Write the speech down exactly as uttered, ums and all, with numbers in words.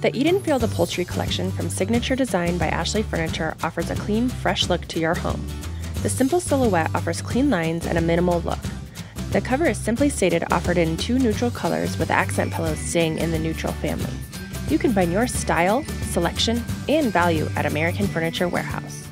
The Edenfield Upholstery Collection from Signature Design by Ashley Furniture offers a clean, fresh look to your home. The simple silhouette offers clean lines and a minimal look. The cover is simply stated offered in two neutral colors with accent pillows staying in the neutral family. You can find your style, selection, and value at American Furniture Warehouse.